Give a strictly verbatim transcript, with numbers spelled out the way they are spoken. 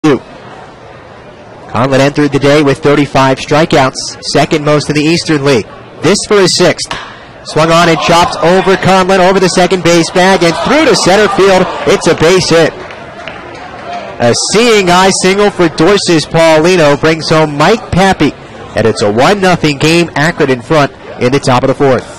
Conlon entered the day with thirty-five strikeouts, second most in the Eastern League. This for his sixth. Swung on and chopped over Conlon, over the second base bag, and through to center field. It's a base hit. A seeing eye single for Dorssys. Paulino brings home Mike Pappy, and it's a one nothing game. Akron in front in the top of the fourth.